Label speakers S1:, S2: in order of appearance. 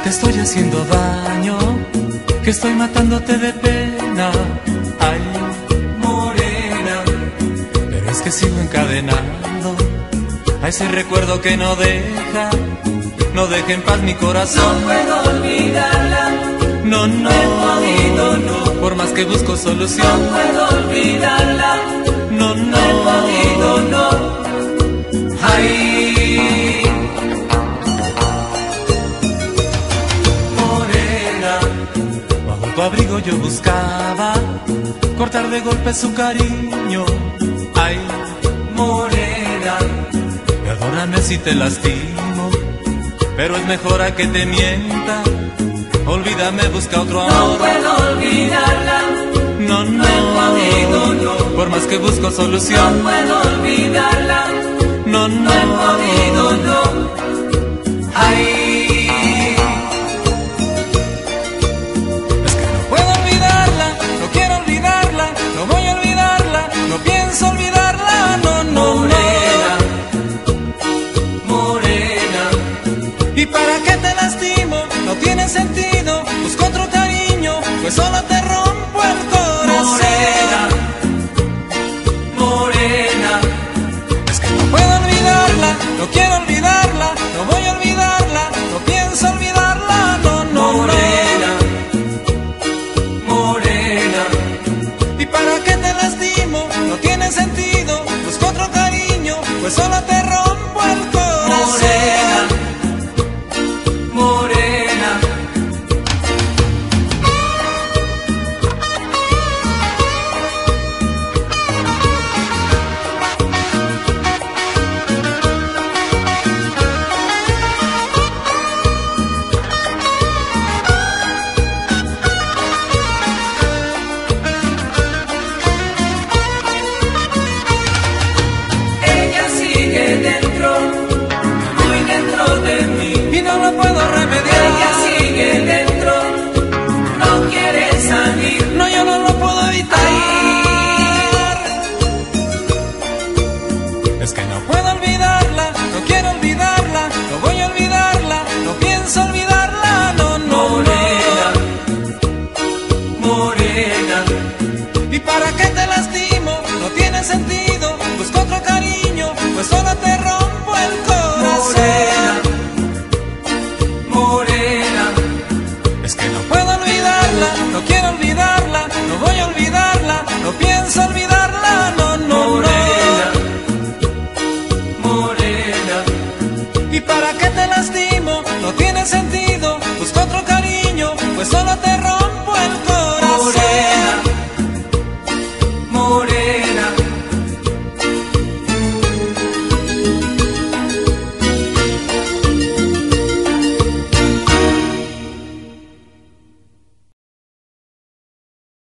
S1: te estoy haciendo daño, que estoy matándote de pena. Ay, morena, pero es que sigo encadenando a ese recuerdo que no deja en paz mi corazón.
S2: No puedo olvidarla,
S1: no, no,
S2: he podido, no.
S1: Por más que busco solución,
S2: No puedo olvidarla,
S1: no, no,
S2: he podido, no. Ay,
S1: morena, bajo tu abrigo yo buscaba cortar de golpe su cariño. Ay, morena, perdóname si te lastimo, pero es mejor a que te mienta. Olvídame, busca otro amor.
S2: no puedo olvidarla,
S1: No, no,
S2: he podido, no.
S1: Por más que busco
S2: No
S1: solución,
S2: puedo olvidarla,
S1: no, no,
S2: he podido, no. Ay,
S1: es que no puedo olvidarla, no quiero olvidarla, no voy a olvidarla, no pienso olvidarla, no, no,
S2: morena,
S1: no.
S2: morena,
S1: ¿Y para qué te lastimo? No tiene sentido, busco otro cariño, pues solo te